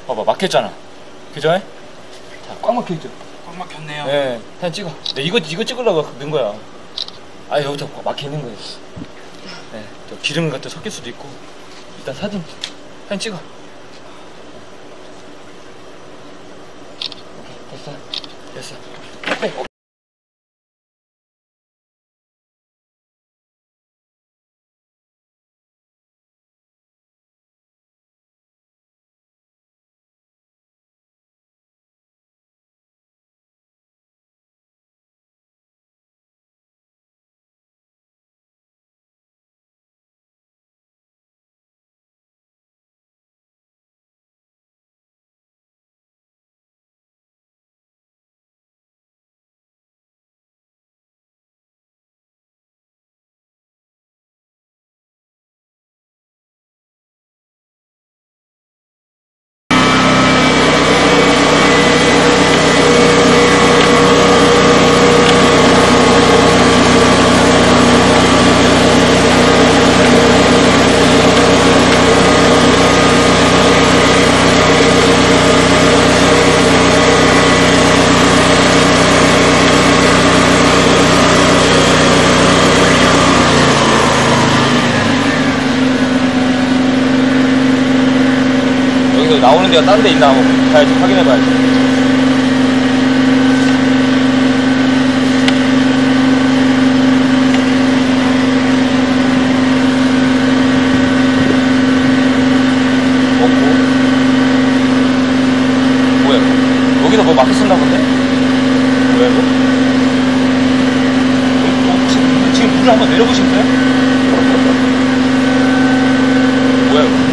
봐봐, 막혔잖아. 그죠? 자, 꽉 막혀있죠? 꽉 막혔네요. 네, 사진 찍어. 네, 이거 찍으려고 넣은 거야. 아, 여기서 막혀있는 거예요. 네, 또 기름 같은 섞일 수도 있고. 일단 사진 찍어. 오케이, 됐어. 네. 나오는 데가 딴 데 있나 한번 가야지, 확인해봐야지. 없고. 뭐야, 여기서 뭐 막혔었나 본데? 뭐야, 이거? 지금 물을 한번 내려보실까요? 뭐야, 이거?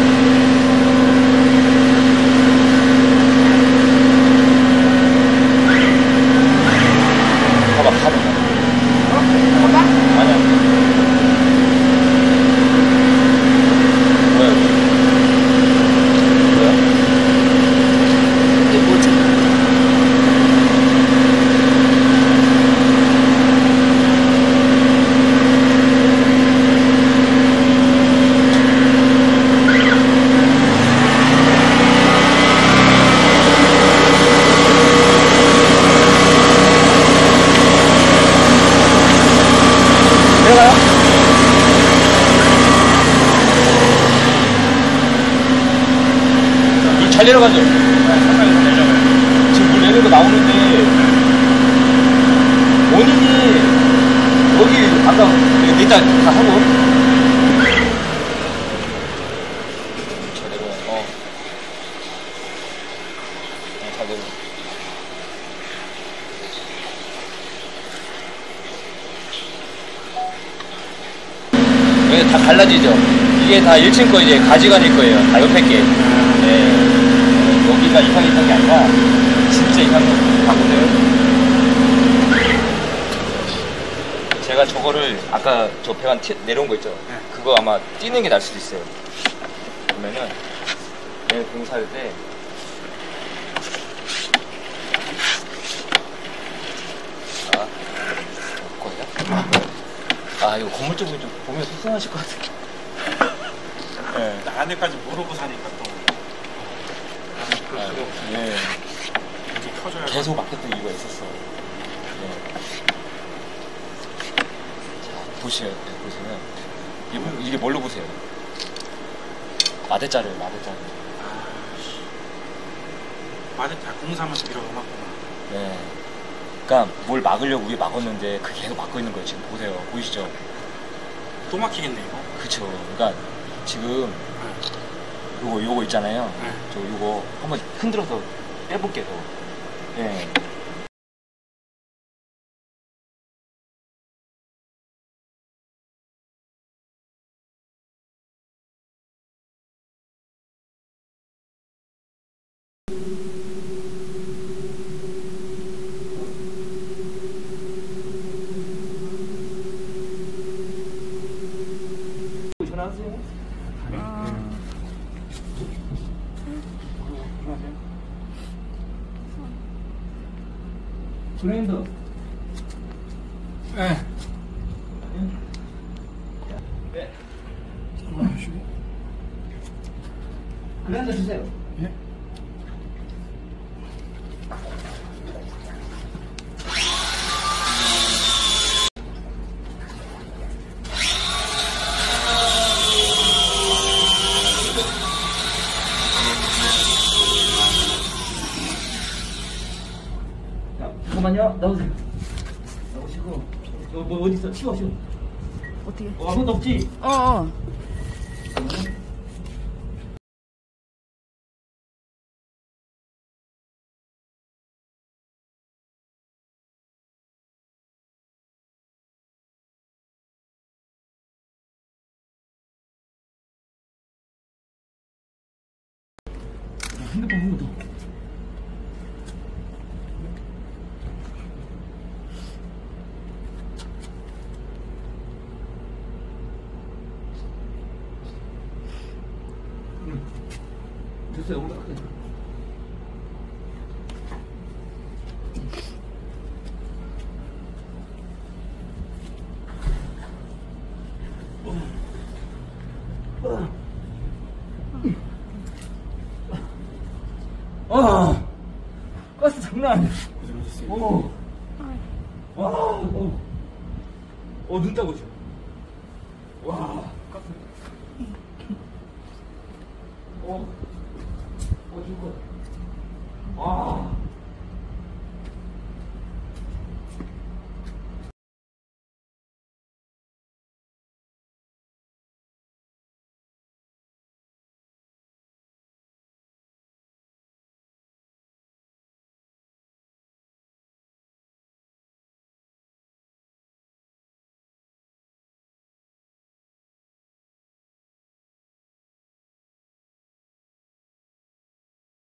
잘 내려가죠? 네, 상당히 잘 내려가요. 지금 물 내리는 거 나오는데, 원인이, 여기, 아까, 일단 다 하고. 잘 내려가요. 잘 내려가요. 여기 다 갈라지죠? 이게 다 1층 거 이제 가지간일 거예요. 다 옆에 게. 네. 여기가 이상이 있던 게 아니라 진짜 이상한 가구들. 제가 저거를 아까 저 배관 내려온 거 있죠? 네. 그거 아마 띄는 게 날 수도 있어요. 그러면은 얘 공사할 때 이거 건물 쪽은 좀 보면 속상하실 것 같아요. 네. 안에까지 모르고 사니까 또. 네. 커져야 계속 막혔던 이유가 있었어. 네. 자, 보시면 이게 뭘로 보세요? 마대자루예요, 마대자루. 마대자 공사하면서 밀어넣었구나. 네. 그러니까 뭘 막으려고 위에 막았는데 그게 계속 막고 있는 거예요. 지금 보세요, 보이시죠? 또 막히겠네 이거. 그쵸. 그러니까 지금 요거 있잖아요. 저 요거 한번 흔들어서 빼볼게요. 네. 전화하세요. 브랜드. 네. 네. 잠깐만 주시고. 브랜드 주세요. 예? 잠깐만요. 나오세요. 나오시고. 뭐 어디 있어? 치워. 어떻게? 아무것도 없지? 어. 핸드폰 한 번 더. 됐어요. 올라가세요. 가스 장난 아니야. 고생하셨어요. 와, 눈 따고 있어. 와, 가스.